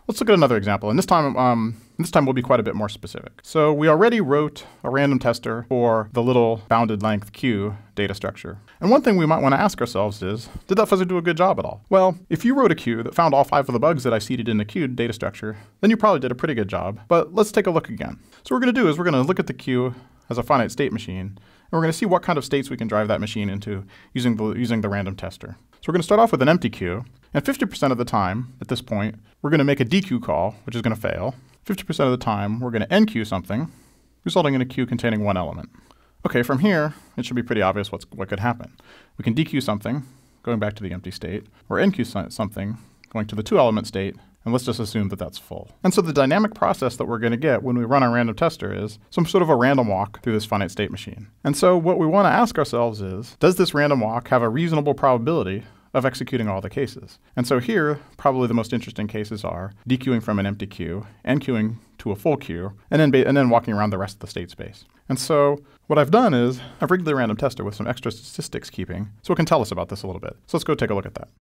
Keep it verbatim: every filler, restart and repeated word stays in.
Let's look at another example, and this time, um, this time we'll be quite a bit more specific. So we already wrote a random tester for the little bounded length queue data structure. And one thing we might want to ask ourselves is, did that fuzzer do a good job at all? Well, if you wrote a queue that found all five of the bugs that I seeded in the queue data structure, then you probably did a pretty good job. But let's take a look again. So what we're going to do is we're going to look at the queue as a finite state machine, and we're going to see what kind of states we can drive that machine into using the, using the random tester. So we're going to start off with an empty queue, and fifty percent of the time, at this point, we're going to make a dequeue call, which is going to fail. fifty percent of the time, we're going to enqueue something, resulting in a queue containing one element. Okay, from here, it should be pretty obvious what's, what could happen. We can dequeue something, going back to the empty state, or enqueue something, going to the two-element state, and let's just assume that that's full. And so the dynamic process that we're going to get when we run our random tester is some sort of a random walk through this finite state machine. And so what we want to ask ourselves is, does this random walk have a reasonable probability of executing all the cases? And so here, probably the most interesting cases are dequeuing from an empty queue, enqueuing to a full queue, and then, and then walking around the rest of the state space. And so what I've done is I've rigged the random tester with some extra statistics keeping, so it can tell us about this a little bit. So let's go take a look at that.